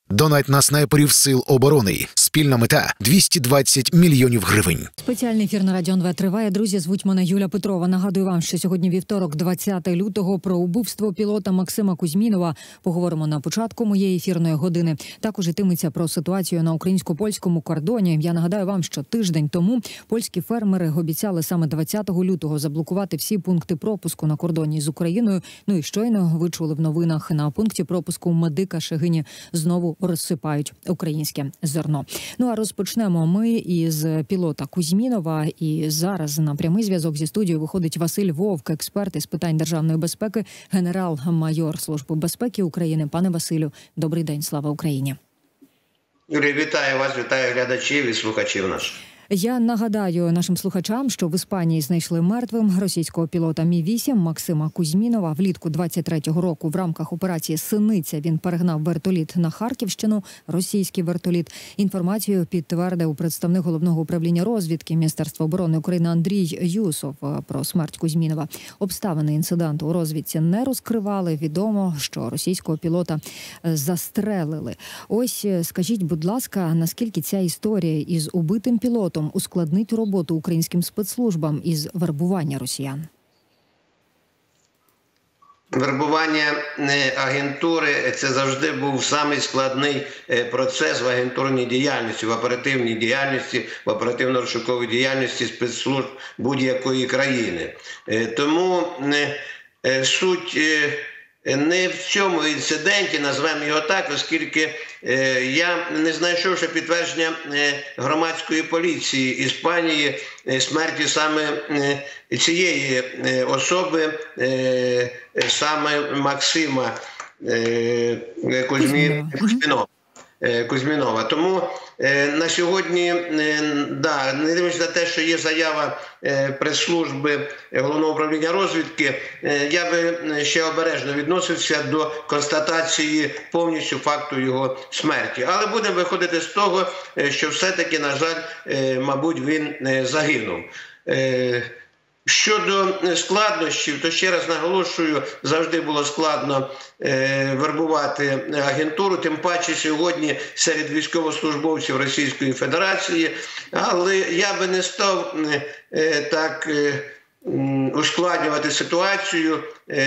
Донать на снайперів Сил оборони. Спільна мета – 220 мільйонів гривень. Спеціальний ефір на Радіо НВ триває. Друзі, звуть мене Юля Петрова. Нагадую вам, що сьогодні вівторок, 20 лютого, про убивство пілота Максима Кузьмінова поговоримо на початку моєї ефірної години. Також йтиметься про ситуацію на українсько-польському кордоні. Я нагадаю вам, що тиждень тому польські фермери обіцяли саме 20 лютого заблокувати всі пункти пропуску на кордоні з Україною. Ну і щойно ви чули в новинах, на пункті пропуску Медика Шегині знову розсипають українське зерно. Ну а розпочнемо ми із пілота Кузьмінова. І зараз на прямий зв'язок зі студією виходить Василь Вовк, експерт із питань державної безпеки, генерал-майор Служби безпеки України. Пане Василю, добрий день, слава Україні. Юрій, вітаю вас, вітаю глядачів і слухачів наших. Я нагадаю нашим слухачам, що в Іспанії знайшли мертвим російського пілота Мі-8 Максима Кузьмінова. Влітку 23-го року в рамках операції «Синиця» він перегнав вертоліт на Харківщину, російський вертоліт. Інформацію підтвердив представник Головного управління розвідки Міністерства оборони України Андрій Юсов про смерть Кузьмінова. Обставини інциденту у розвідці не розкривали. Відомо, що російського пілота застрелили. Ось скажіть, будь ласка, наскільки ця історія із убитим пілотом ускладнить роботу українським спецслужбам із вербування росіян? Вербування агентури – це завжди був самий складний процес в агентурній діяльності, в оперативній діяльності, в оперативно-розшуковій діяльності спецслужб будь-якої країни. Тому суть не в цьому інциденті, назвемо його так, оскільки я не знайшов ще підтвердження громадської поліції Іспанії смерті саме цієї особи, саме Максима Кузьмінова. Тому на сьогодні, не дивлячись на те, що є заява прес-служби Головного управління розвідки, я би ще обережно відносився до констатації повністю факту його смерті. Але будемо виходити з того, що все-таки, на жаль, мабуть, він загинув. Щодо складнощів, то ще раз наголошую, завжди було складно вербувати агентуру, тим паче сьогодні серед військовослужбовців Російської Федерації. Але я би не став так ускладнювати ситуацію,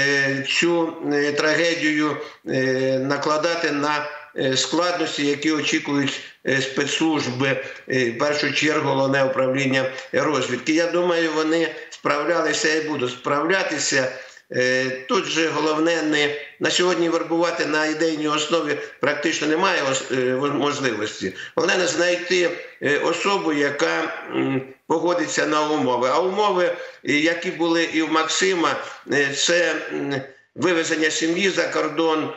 цю трагедію накладати на складності, які очікують спецслужби, в першу чергу Головне управління розвідки. Я думаю, вони справлялися і будуть справлятися. Тут же головне не на сьогодні вербувати на ідейній основі практично немає можливості. Головне не знайти особу, яка погодиться на умови. А умови, які були і в Максима, це вивезення сім'ї за кордон,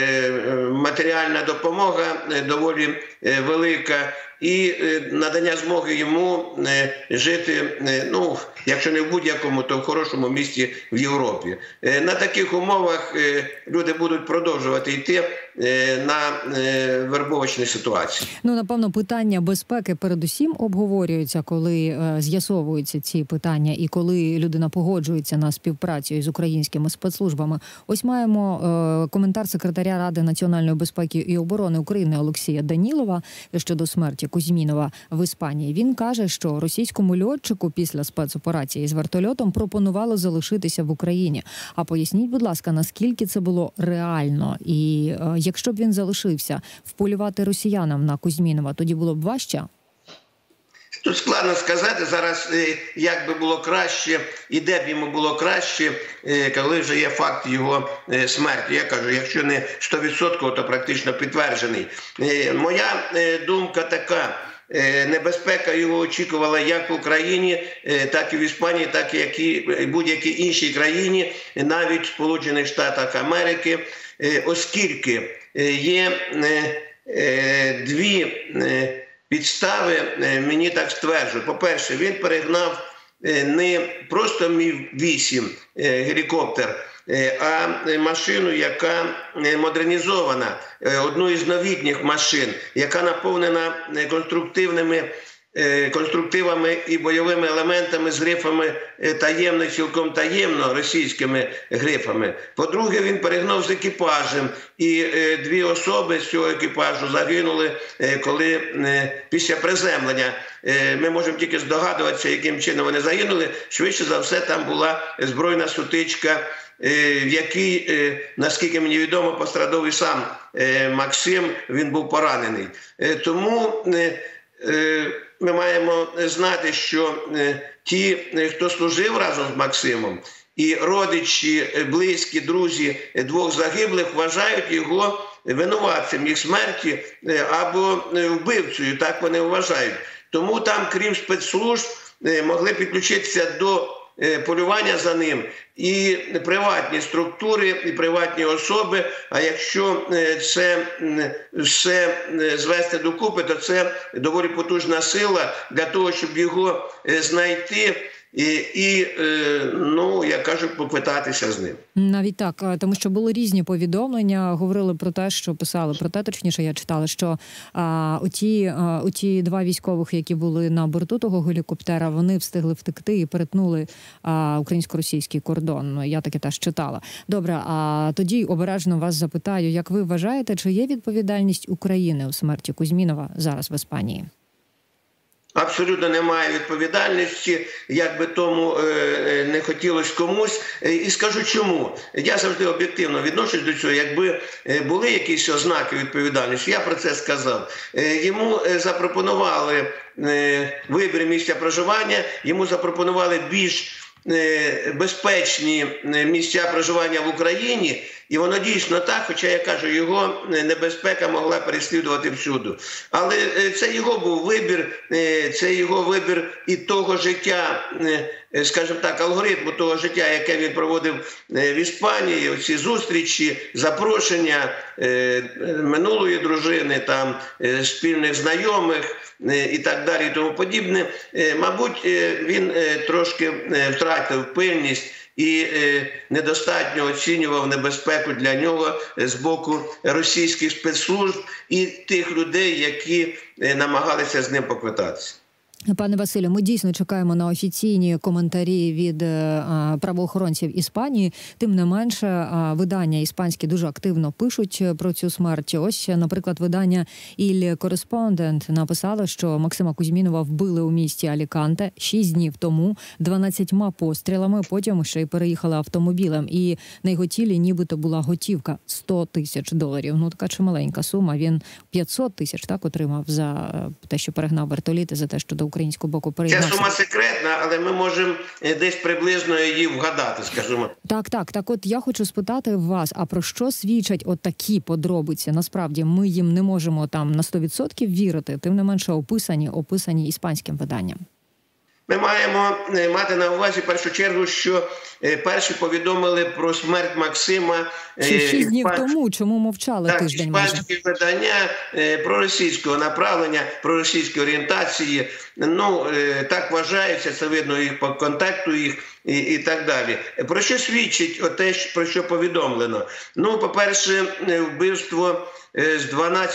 матеріальна допомога доволі велика і надання змоги йому жити, якщо не в будь-якому, то в хорошому місті в Європі. На таких умовах люди будуть продовжувати йти на вербовочні ситуації. Напевно, питання безпеки передусім обговорюються, коли з'ясовуються ці питання і коли людина погоджується на співпрацю із українськими спецслужбами. Ось маємо коментар секретаря Ради національної безпеки і оборони України Олексія Данілова щодо смерті Кузьмінова в Іспанії. Він каже, що російському льотчику після спецоперації з вертольотом пропонувало залишитися в Україні. А поясніть, будь ласка, наскільки це було реально? І якщо б він залишився, вполювати росіянам на Кузьмінова, тоді було б важче? Тут складно сказати зараз, як би було краще і де б йому було краще, коли вже є факт його смерті. Я кажу, якщо не 100%, то практично підтверджений. Моя думка така: небезпека його очікувала як в Україні, так і в Іспанії, так і в будь-якій іншій країні, навіть в Сполучених Штатах Америки, оскільки є дві підстави, мені так стверджують. По-перше, він перегнав не просто Мі-8 гелікоптер, а машину, яка модернізована, одну із новітніх машин, яка наповнена конструктивними конструктивами і бойовими елементами з грифами таємно, цілком таємно, російськими грифами. По-друге, він перегнав з екіпажем, і 2 особи з цього екіпажу загинули, коли після приземлення. Ми можемо тільки здогадуватися, яким чином вони загинули. Швидше за все, там була збройна сутичка, в якій, наскільки мені відомо, постраждав і сам Максим, він був поранений. Тому ми маємо знати, що ті, хто служив разом з Максимом, і родичі, близькі, друзі 2 загиблих вважають його винуватцем їх смерті або вбивцею, так вони вважають. Тому там, крім спецслужб, могли підключитися до полювання за ним і приватні структури, і приватні особи. А якщо це все звести докупи, то це доволі потужна сила для того, щоб його знайти і ну, як кажуть, поквитатися з ним. Навіть так, тому що були різні повідомлення, говорили про те, що писали про те, точніше, я читала, що оті 2 військових, які були на борту того гелікоптера, вони встигли втекти і перетнули українсько-російський кордон. Я таке теж читала. Добре, а тоді обережно вас запитаю, як ви вважаєте, чи є відповідальність України у смерті Кузьмінова зараз в Іспанії? Абсолютно немає відповідальності, як би тому не хотілося комусь. І скажу чому. Я завжди об'єктивно відношусь до цього. Якби були якісь ознаки відповідальності, я про це сказав. Йому запропонували вибір місця проживання, йому запропонували більш безпечні місця проживання в Україні, і воно дійсно так, хоча, я кажу, його небезпека могла переслідувати всюди. Але це його був вибір, це його вибір і того життя, скажімо так, алгоритму того життя, яке він проводив в Іспанії, оці зустрічі, запрошення минулої дружини, там, спільних знайомих і так далі і тому подібне. Мабуть, він трошки втратив пильність і недостатньо оцінював небезпеку для нього з боку російських спецслужб і тих людей, які намагалися з ним поквитатися. Пане Василю, ми дійсно чекаємо на офіційні коментарі від правоохоронців Іспанії. Тим не менше, видання іспанські дуже активно пишуть про цю смерть. Ось, наприклад, видання «Il Correspondent» написало, що Максима Кузьмінова вбили у місті Аліканте 6 днів тому 12 пострілами, потім ще й переїхали автомобілем. І на його тілі нібито була готівка $100 тисяч. Ну, така чималенька сума. Він 500 тисяч так отримав за те, що перегнав вертоліти, за те, що до українського боку переєднався. Ця сума секретна, але ми можемо десь приблизно її вгадати, скажімо. Так. От я хочу спитати вас, а про що свідчать от такі подробиці? Насправді, ми їм не можемо там на 100% вірити, тим не менше описані іспанським виданням. Ми маємо мати на увазі, в першу чергу, що перші повідомили про смерть Максима 6 днів тому, чому мовчали тиждень майже? Іспанські видання проросійського направлення, проросійської орієнтації, ну, так вважається, це видно і по контакту їх, і так далі. Про що свідчить те, про що повідомлено? Ну, по-перше, вбивство з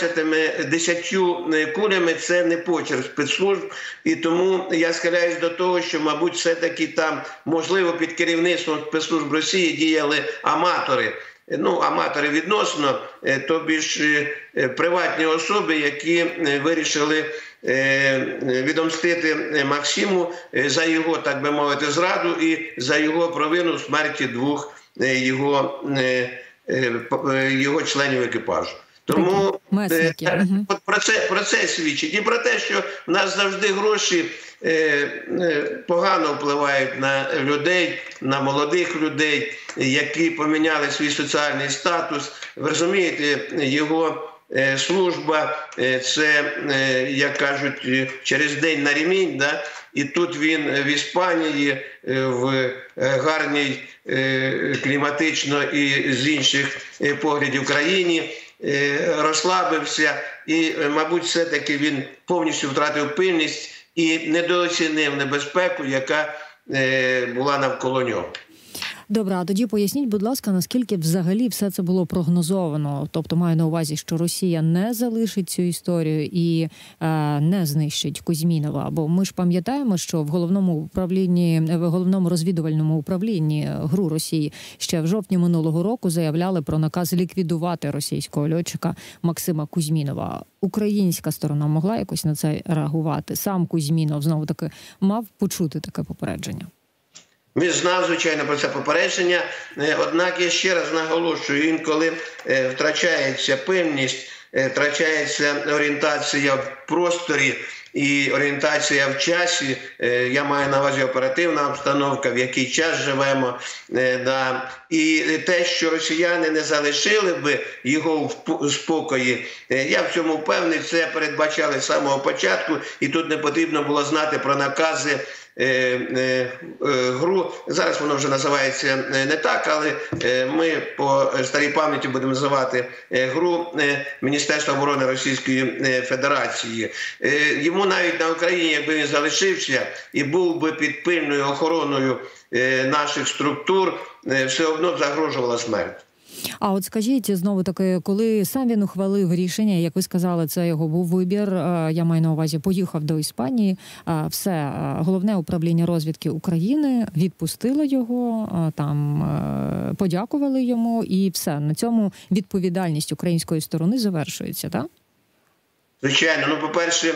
10 кулями – це не почерк спецслужб, і тому я схиляюсь до того, що, мабуть, все-таки там, можливо, під керівництвом спецслужб Росії діяли аматори. Ну, аматори відносно, тобі ж приватні особи, які вирішили відомстити Максиму за його, так би мовити, зраду і за його провину в смерті 2 його членів екіпажу. Тому про це свідчить. І про те, що в нас завжди гроші погано впливають на людей, на молодих людей, які поміняли свій соціальний статус. Ви розумієте, його служба – це, як кажуть, через день на ремінь, да? І тут він в Іспанії, в гарній кліматично і з інших поглядів країні, розслабився і, мабуть, все-таки він повністю втратив пильність і недооцінив небезпеку, яка була навколо нього. Добре, а тоді поясніть, будь ласка, наскільки взагалі все це було прогнозовано? Тобто маю на увазі, що Росія не залишить цю історію і не знищить Кузьмінова. Бо ми ж пам'ятаємо, що в головному розвідувальному управлінні ГРУ Росії ще в жовтні минулого року заявляли про наказ ліквідувати російського льотчика Максима Кузьмінова. Українська сторона могла якось на це реагувати? Сам Кузьмінов знову таки мав почути таке попередження? Він знав, звичайно, про це попередження, однак я ще раз наголошую, інколи втрачається певність, втрачається орієнтація в просторі і орієнтація в часі. Я маю на увазі оперативна обстановка, в який час живемо. І те, що росіяни не залишили би його в спокої, я в цьому впевнений, це передбачали з самого початку, і тут не потрібно було знати про накази ГРУ. Зараз воно вже називається не так, але ми по старій пам'яті будемо називати ГРУ Міністерства оборони Російської Федерації. Йому навіть на Україні, якби він залишився і був би під пильною охороною наших структур, все одно загрожувала смерть. А от скажіть, знову таки, коли сам він ухвалив рішення, як ви сказали, це його був вибір, я маю на увазі, поїхав до Іспанії, все, Головне управління розвідки України відпустило його, там подякували йому і все. На цьому відповідальність української сторони завершується, так? Звичайно, по-перше,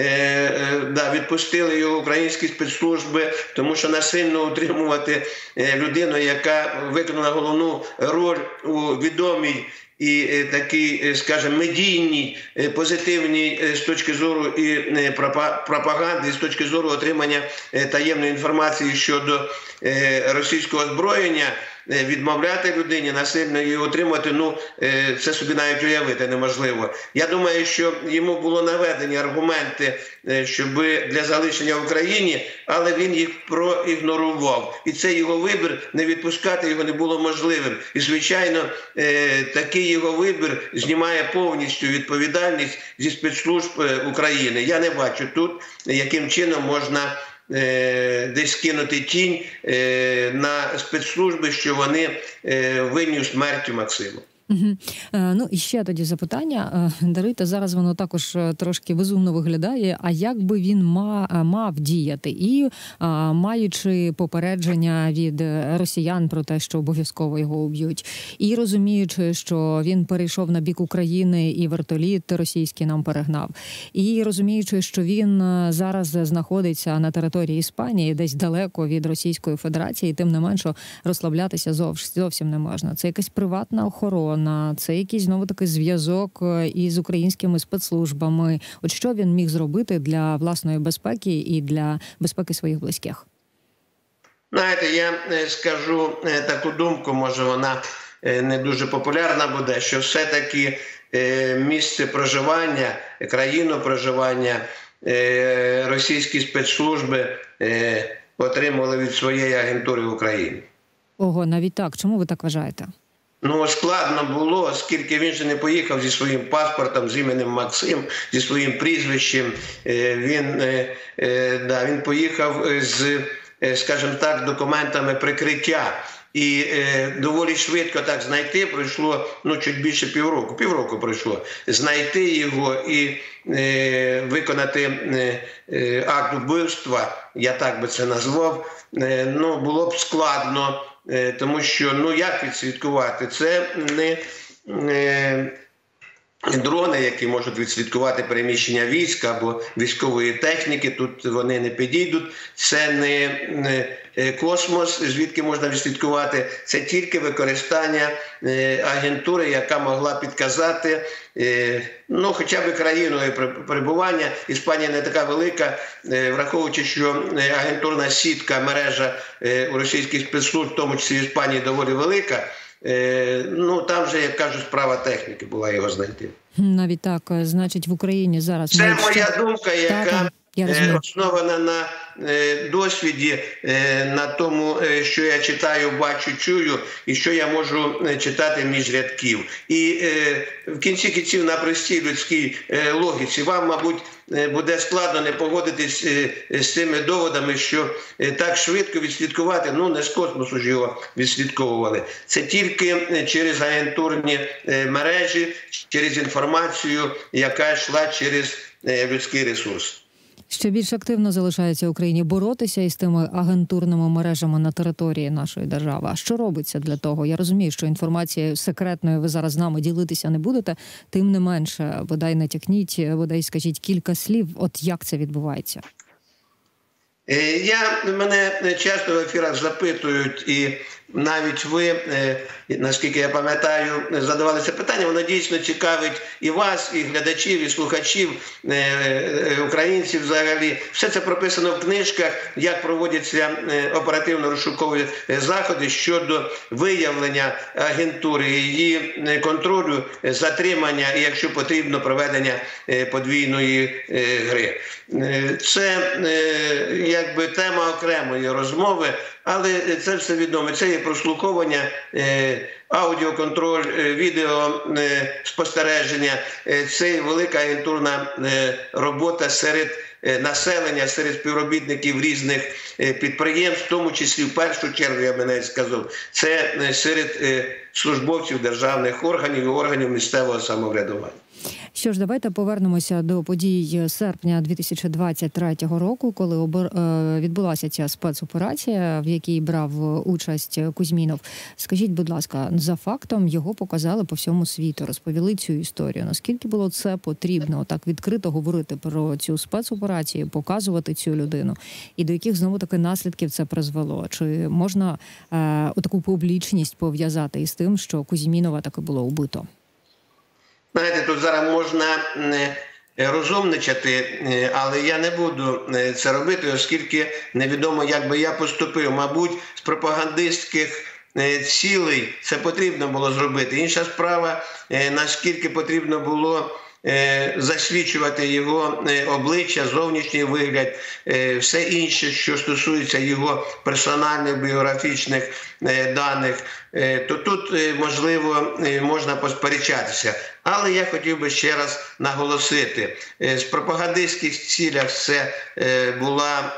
відпустили його українські спецслужби, тому що насильно утримувати людину, яка виконала головну роль у відомій і такій, скажімо, медійній, позитивній з точки зору і пропаганди, і з точки зору отримання таємної інформації щодо російського озброєння, відмовляти людині, насильно її отримати, це собі навіть уявити неможливо. Я думаю, що йому було наведені аргументи, щоб для залишення в Україні, але він їх проігнорував. І це його вибір, не відпускати його не було можливим. І, звичайно, такий його вибір знімає повністю відповідальність зі спецслужб України. Я не бачу тут, яким чином можна десь кинути тінь на спецслужби, що вони винні у смерті Максима. Ну і ще тоді запитання. Даруйте, зараз воно також трошки безумно виглядає. А як би він мав діяти? І маючи попередження від росіян про те, що обов'язково його уб'ють, і розуміючи, що він перейшов на бік України і вертоліт російський нам перегнав, і розуміючи, що він зараз знаходиться на території Іспанії, десь далеко від Російської Федерації, тим не менше розслаблятися зовсім не можна. Це якась приватна охорона, це якийсь, знову таки, зв'язок із українськими спецслужбами. От що він міг зробити для власної безпеки і для безпеки своїх близьких? Знаєте, я скажу таку думку, може вона не дуже популярна буде, що все-таки місце проживання, країну проживання російські спецслужби отримували від своєї агентури в Україні. Ого, навіть так. Чому ви так вважаєте? Складно було, оскільки він же не поїхав зі своїм паспортом, з іменем Максим, зі своїм прізвищем. Він поїхав з, скажімо так, документами прикриття. І доволі швидко так знайти пройшло, чуть більше півроку. Півроку пройшло. Знайти його і виконати акт вбивства, я так би це назвав, було б складно. Тому що, як відслідкувати? Це не дрони, які можуть відслідкувати переміщення військ або військової техніки, тут вони не підійдуть. Це не космос, звідки можна відслідкувати. Це тільки використання агентури, яка могла підказати, хоча б країну перебування. Іспанія не така велика, враховуючи, що агентурна сітка, мережа у російських спецслужб, в тому числі в Іспанії, доволі велика. Там вже, як кажуть, справа техніки була його знайти. Навіть так, значить, в Україні зараз... Це моя думка, яка основана на досвіді, на тому, що я читаю, бачу, чую, і що я можу читати між рядків. І в кінці кінців на простій людській логіці вам, мабуть, буде складно не погодитись з цими доводами, що так швидко відслідкувати, не з космосу ж його відслідковували. Це тільки через агентурні мережі, через інформацію, яка йшла через людський ресурс. Ще більш активно залишається Україні боротися із тими агентурними мережами на території нашої держави. А що робиться для того? Я розумію, що інформацією секретною ви зараз з нами ділитися не будете, тим не менше, бодай натякніть, бодай скажіть кілька слів, от як це відбувається? Мене часто в ефірах запитують, і навіть ви, наскільки я пам'ятаю, задавали це питання, воно дійсно цікавить і вас, і глядачів, і слухачів, українців взагалі. Все це прописано в книжках, як проводяться оперативно-розшукові заходи щодо виявлення агентури, її контролю, затримання і, якщо потрібно, проведення подвійної гри. Це якби тема окремої розмови, але це все відомо. Це є прослуховування, аудіоконтроль, відеоспостереження, це велика агентурна робота серед населення, серед співробітників різних підприємств, в тому числі в першу чергу, я б навіть сказав, це серед службовців державних органів і органів місцевого самоврядування. Що ж, давайте повернемося до подій серпня 2023 року, коли відбулася ця спецоперація, в якій брав участь Кузьмінов. Скажіть, будь ласка, за фактом його показали по всьому світу, розповіли цю історію. Наскільки було це потрібно так відкрито говорити про цю спецоперацію, показувати цю людину? І до яких знову-таки наслідків це призвело? Чи можна таку публічність пов'язати із тим, що Кузьмінова таки було убито? Знаєте, тут зараз можна розумничати, але я не буду це робити, оскільки невідомо, як би я поступив. Мабуть, з пропагандистських цілей це потрібно було зробити. Інша справа, наскільки потрібно було засвідчувати його обличчя, зовнішній вигляд, все інше, що стосується його персональних біографічних даних, то тут, можливо, можна посперечатися. Але я хотів би ще раз наголосити, з пропагандистських цілях це була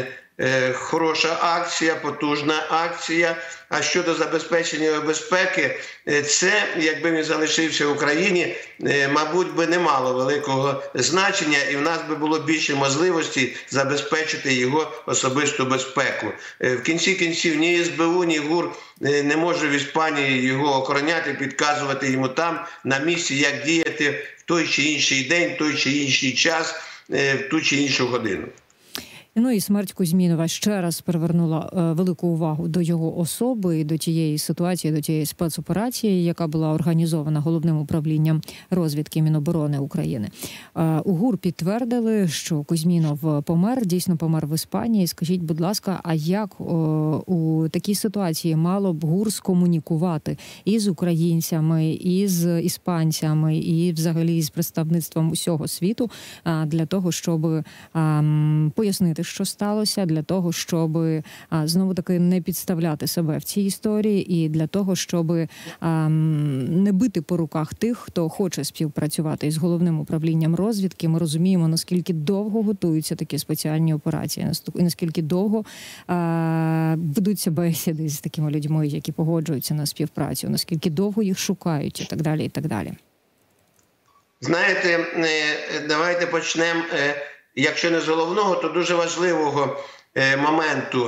хороша акція, потужна акція. А щодо забезпечення його безпеки, це, якби він залишився в Україні, мабуть, би не мало великого значення, і в нас би було більше можливостей забезпечити його особисту безпеку. В кінці кінців ні СБУ, ні ГУР не може в Іспанії його охороняти, підказувати йому там, на місці, як діяти в той чи інший день, в той чи інший час, в ту чи іншу годину. І смерть Кузьмінова ще раз привернула велику увагу до його особи і до тієї ситуації, до тієї спецоперації, яка була організована Головним управлінням розвідки Міноборони України. У ГУР підтвердили, що Кузьмінов помер, дійсно помер в Іспанії. Скажіть, будь ласка, а як у такій ситуації мало б ГУР скомунікувати із українцями, із іспанцями, і взагалі з представництвом усього світу для того, щоб пояснити, що сталося, для того, щоб знову-таки не підставляти себе в цій історії і для того, щоб не бити по руках тих, хто хоче співпрацювати із Головним управлінням розвідки. Ми розуміємо, наскільки довго готуються такі спеціальні операції, і наскільки довго ведуться бесіди з такими людьми, які погоджуються на співпрацю, наскільки довго їх шукають і так далі, і так далі. Знаєте, давайте почнемо. Якщо не з головного, то дуже важливого моменту.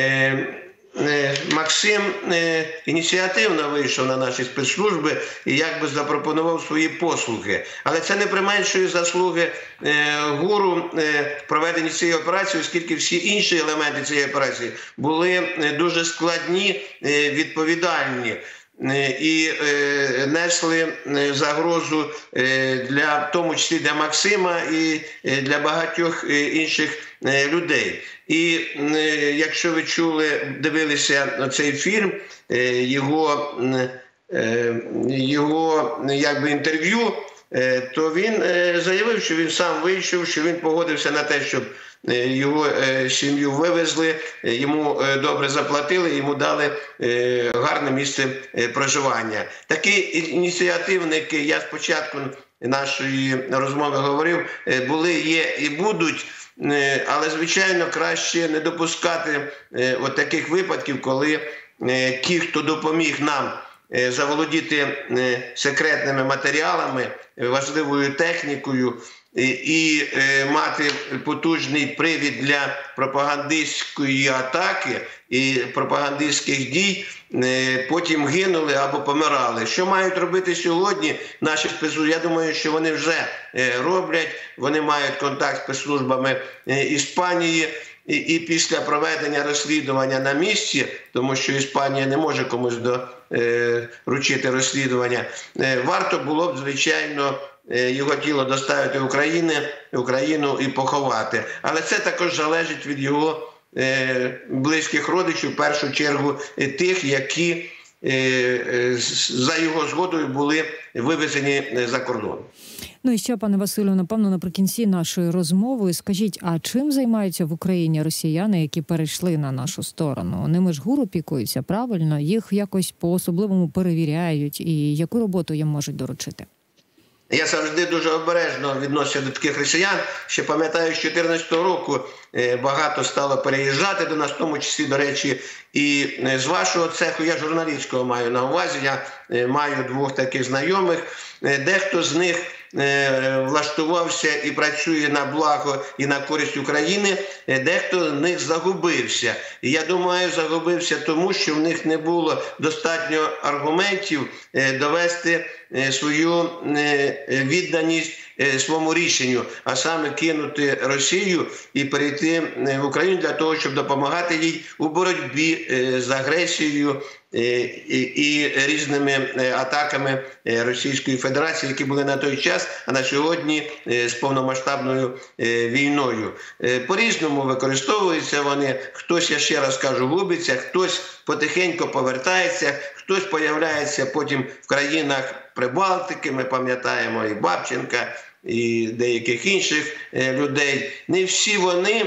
Максим ініціативно вийшов на наші спецслужби і якби запропонував свої послуги. Але це не применшує заслуги ГУРу в проведенні цієї операції, оскільки всі інші елементи цієї операції були дуже складні, відповідальні і несли загрозу в тому числі для Максима і для багатьох інших людей. І якщо ви дивилися цей фільм, його якби інтерв'ю то він заявив, що він сам вийшов, що він погодився на те, щоб його сім'ю вивезли, йому добре заплатили, йому дали гарне місце проживання. Такі ініціативники, я спочатку нашої розмови говорив, були, є і будуть, але, звичайно, краще не допускати от таких випадків, коли ті, хто допоміг нам заволодіти секретними матеріалами, важливою технікою і мати потужний привід для пропагандистської атаки і пропагандистських дій, потім гинули або помирали. Що мають робити сьогодні наші спецслужби? Я думаю, що вони вже роблять, вони мають контакт з спецслужбами Іспанії, і після проведення розслідування на місці, тому що Іспанія не може комусь доручити розслідування, варто було б, звичайно, його тіло доставити в Україну і поховати. Але це також залежить від його близьких родичів, в першу чергу тих, які за його згодою були вивезені за кордон. Ну і ще, пане Василю, напевно, наприкінці нашої розмови скажіть, а чим займаються в Україні росіяни, які перейшли на нашу сторону? Ними ж ГУР опікуються, правильно? Їх якось по-особливому перевіряють, і яку роботу їм можуть доручити? Я завжди дуже обережно відношуся до таких росіян. Ще пам'ятаю, з 2014 року багато стало переїжджати до нас, в тому числі, до речі, і з вашого цеху, я журналістського маю на увазі, я маю двох таких знайомих. Дехто з них влаштувався і працює на благо і на користь України, дехто з них загубився. І я думаю, загубився тому, що в них не було достатньо аргументів довести свою відданість своєму рішенню, а саме кинути Росію і перейти в Україну для того, щоб допомагати їй у боротьбі з агресією і різними атаками Російської Федерації, які були на той час, а на сьогодні з повномасштабною війною. По-різному використовуються вони. Хтось, я ще раз кажу, губиться, хтось потихеньку повертається, хтось появляється потім в країнах Прибалтики, ми пам'ятаємо і Бабченка, і деяких інших людей. Не всі вони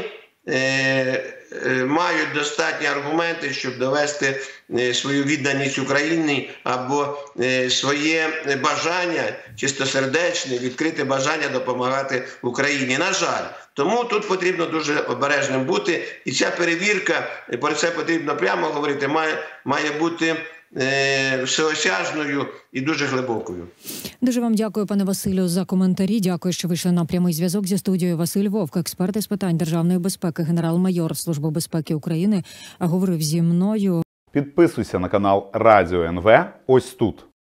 мають достатні аргументи, щоб довести свою відданість Україні або своє бажання, чистосердечне, відкрите бажання допомагати Україні. На жаль. Тому тут потрібно дуже обережним бути. І ця перевірка, про це потрібно прямо говорити, має бути всеосяжною і дуже глибокою. Дуже вам дякую, пане Василю, за коментарі. Дякую, що вийшли на прямий зв'язок зі студією. Василь Вовк, експерт із питань державної безпеки, генерал-майор Служби безпеки України, говорив зі мною. Підписуйся на канал Радіо НВ ось тут.